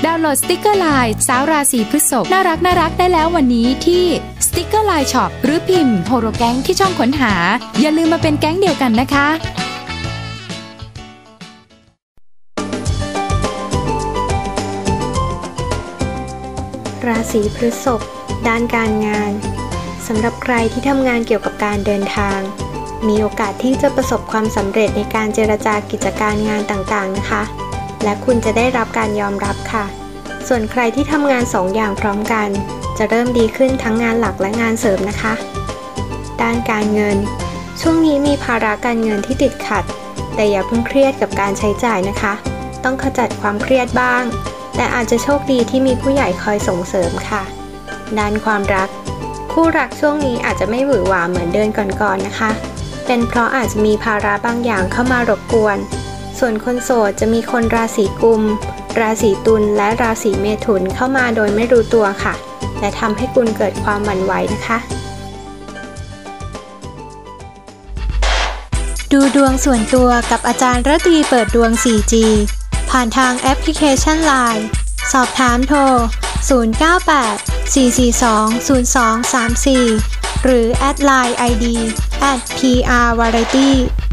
ดาวน์โหลดสติกเกอร์ไลน์สาวราศีพฤษภน่ารักได้แล้ววันนี้ที่สติกเกอร์ไลน์ช็อปหรือพิมพ์โฮโรแก๊งที่ช่องค้นหาอย่าลืมมาเป็นแก๊งเดียวกันนะคะราศีพฤษภด้านการงานสำหรับใครที่ทำงานเกี่ยวกับการเดินทางมีโอกาสที่จะประสบความสำเร็จในการเจรจากิจการงานต่างๆนะคะและคุณจะได้รับการยอมรับค่ะส่วนใครที่ทำงาน2 อย่างพร้อมกันจะเริ่มดีขึ้นทั้งงานหลักและงานเสริมนะคะด้านการเงินช่วงนี้มีภาระการเงินที่ติดขัดแต่อย่าเพิ่งเครียดกับการใช้จ่ายนะคะต้องขจัดความเครียดบ้างแต่อาจจะโชคดีที่มีผู้ใหญ่คอยส่งเสริมค่ะด้านความรักคู่รักช่วงนี้อาจจะไม่หวือหวาเหมือนเดือนก่อนๆนะคะเป็นเพราะอาจจะมีภาระบางอย่างเข้ามารบกวนส่วนคนโสดจะมีคนราศีกุมราศีตุลและราศีเมถุนเข้ามาโดยไม่รู้ตัวค่ะและทำให้คุณเกิดความหวั่นไหวนะคะดูดวงส่วนตัวกับอาจารย์ระตรีเปิดดวง 4G ผ่านทางแอปพลิเคชัน LINE สอบถามโทร 098 442 0234 หรือแอดไลน์ ID @PRVariety